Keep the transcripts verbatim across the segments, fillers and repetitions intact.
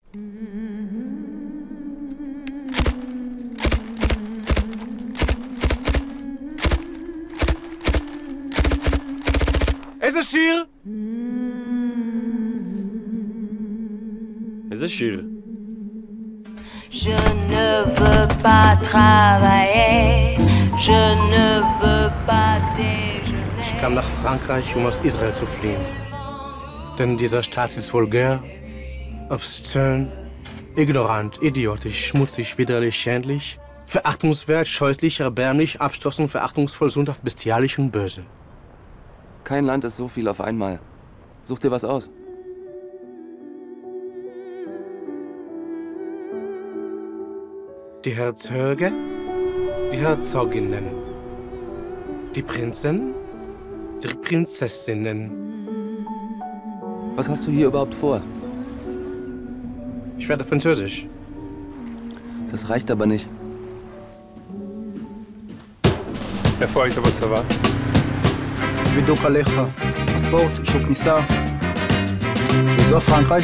איזה שיר? איזה שיר? Je ne veux pas travailler, je ne veux pas déjeuner. Ich kam nach Frankreich, um aus Israel zu fliehen. Denn dieser Staat ist vulgär, obszön, ignorant, idiotisch, schmutzig, widerlich, schändlich, verachtungswert, scheußlich, erbärmlich, abstoßend, verachtungsvoll, sündhaft, bestialisch und böse. Kein Land ist so viel auf einmal. Such dir was aus. Die Herzöge, die Herzoginnen, die Prinzen, die Prinzessinnen. Was hast du hier überhaupt vor? Ich werde Französisch. Das reicht aber nicht. איפה היית בצבא? בדיוק עליך. הספורט, אישור כניסה. באזור פרנקרייך.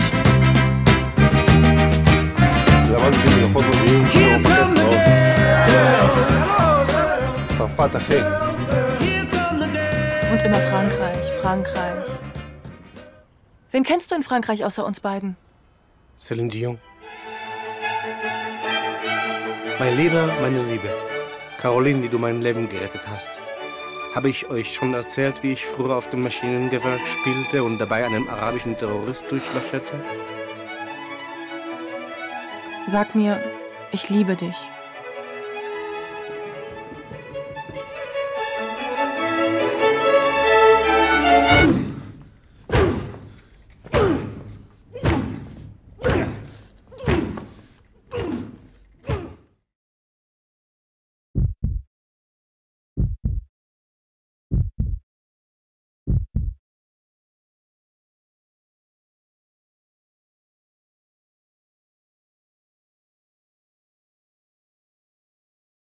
למדתי מלאכות מודיעין שלום בקצרות. צרפת, אחי. Und immer Frankreich, Frankreich. Wen kennst du in Frankreich außer uns beiden? Céline Dion. Mein Lieber, meine Liebe. Caroline, die du mein Leben gerettet hast. Habe ich euch schon erzählt, wie ich früher auf dem Maschinengewehr spielte und dabei einen arabischen Terrorist durchlöcherte? Sag mir, ich liebe dich.